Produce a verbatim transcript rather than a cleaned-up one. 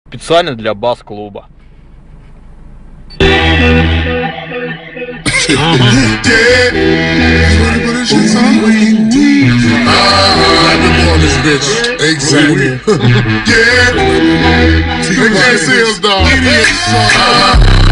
Специально для бас-клуба. Exactly. Yeah. They can't see us, dog.